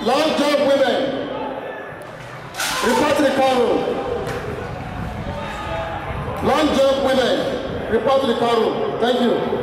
Long jump women. Report to the car room. Long jump women. Report to the car room. Thank you.